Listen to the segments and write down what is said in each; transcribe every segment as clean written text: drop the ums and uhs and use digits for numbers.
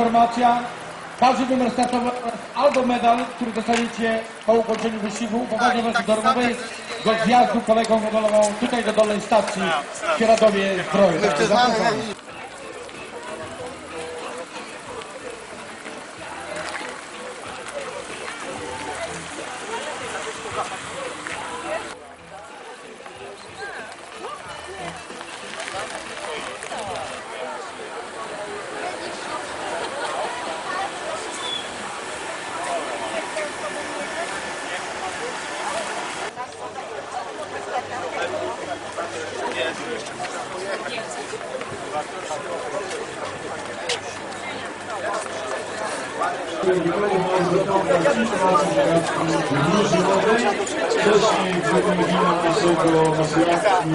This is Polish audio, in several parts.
informacja. Każdy numer startowy albo medal, który dostaniecie po ukończeniu wyścigu, poważnie wersji darmowej do zjazdu kolejką medalową tutaj do dolnej stacji w Świeradowie Zdroju. Wcześniej wykonywano naszego akcji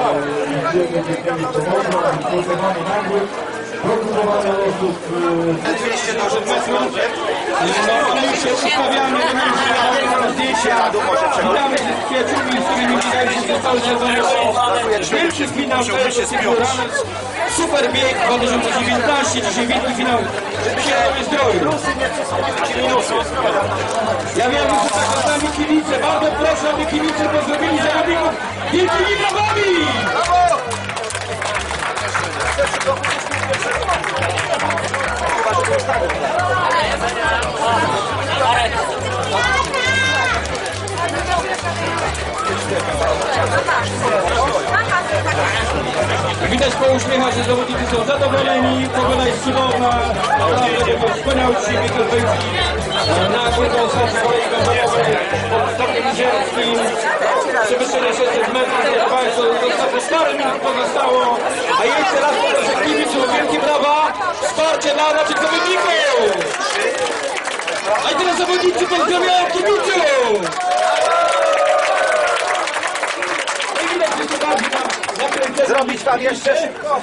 informowany nagłych, prokurowanie osób 200 nożów metrów. Oczywiście ustawiamy zdjęcia, witamy się z przyjaciółmi, z którymi widzieliśmy przez cały sezon. Pierwszy finał to jest Ranes, super bieg 2019, dzisiaj wielki finał w Świeradowie Zdroju. Ja wiem, że tak z nami kibice, bardzo proszę, aby kibice pozdrowili zawodników wielkimi brawami! Widać po uśmiechach, że zawodnicy są zadowoleni, pogoda jest cudowna, naprawdę to wspaniały dzisiaj bieg alpejski na górną stacji kolei gondolowej pod Stokiem Izierskim. Przewyższenie 600 metrów, proszę Państwa, zostało parę minut pozostało, a jeszcze raz poproszę kibiców, wielkie brawa, wsparcie dla naszych zawodników! A i teraz zawodnicy pozdrawiają kibiców! Zrobić wam jeszcze szybko.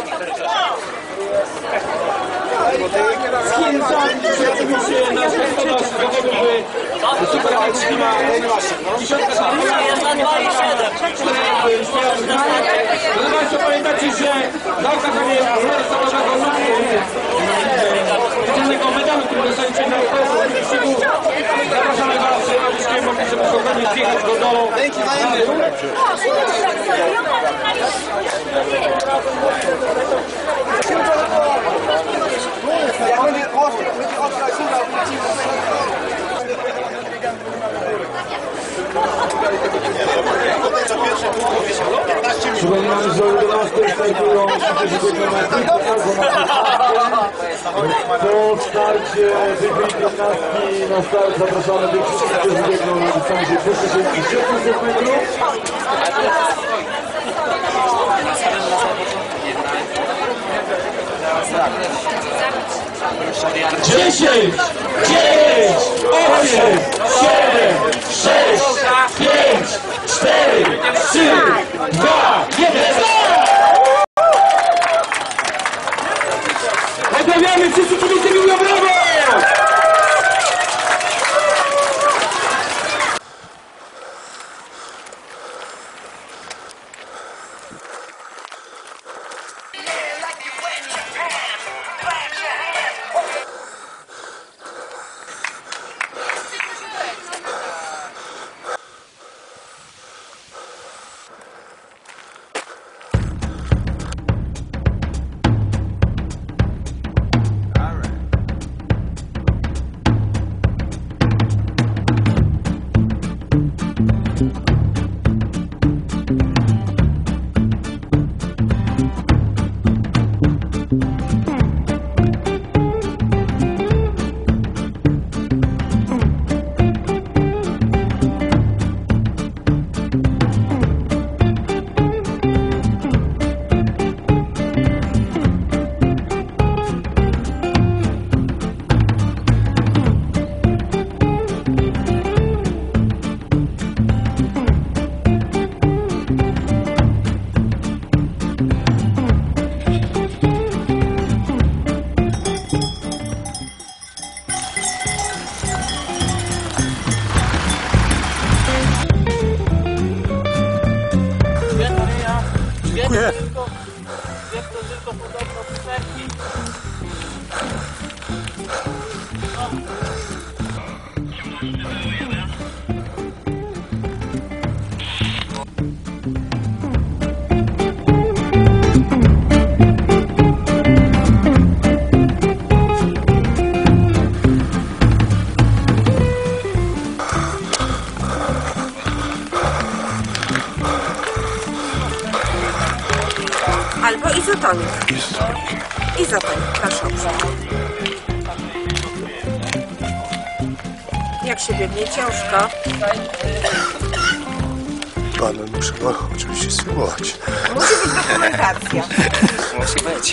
Z Chin przejdziemy się na gospodarz zawodowy super klima. Proszę Państwa, pamiętacie, że na okazję startowego specjalnego medalu, który dostaniecie na wyścigu, zapraszamy Was, abyście mogli sobie spokojnie zjechać do dołu. Przypominamy, że o 11 startują po starcie wygrali 15 na start zapraszamy tych wszystkich, którzy biegną na dystansie 2700 metrów. 10, 9, 8, 7, 6, 5, 4, 3, 2, 1, pozdrawiamy wszyscy kibice, mówią brawo! Zapaj, proszę uprzejmie. Jak się biegnie? Ciężko. Panu muszę oczywiście spróbować. Musi być dokumentacja. Musi być.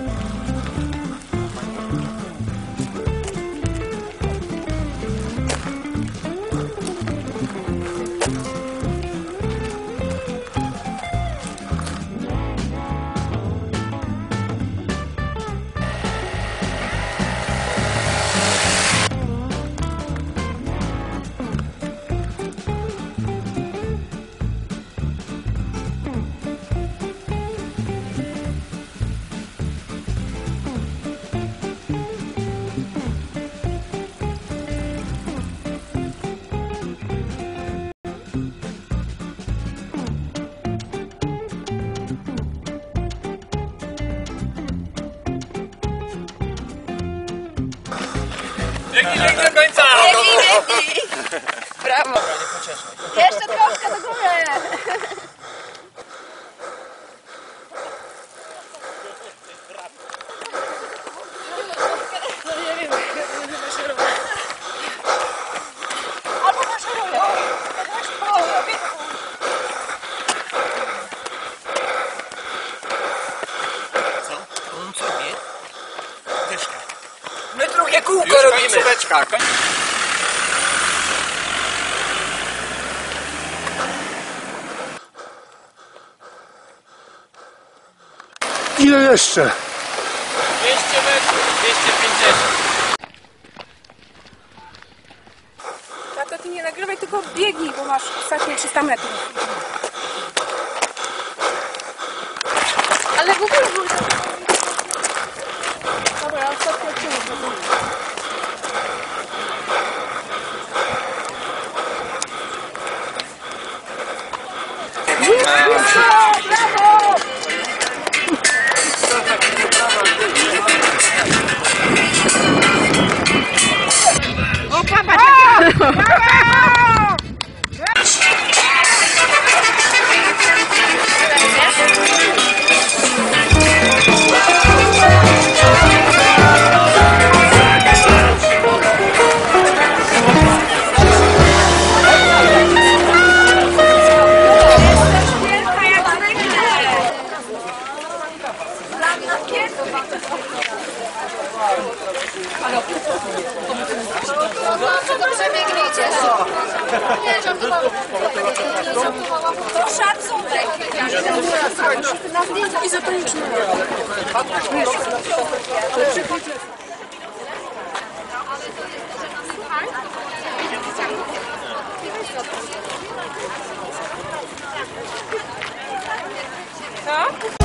Biegnij! Brawo! Jeszcze troszkę do góry! Albo maszerują! My drugie kółko robimy. Ile jeszcze? 200 metrów, 250. Tato, ty nie nagrywaj, tylko biegnij, bo masz ostatnie 300 metrów. Ale w ogóle... Dobra, ostatni odcinek. Dobrze biegnijcie. Nie, żartowałam. To szacunek. Na zdjęciu izotoniczne. Co?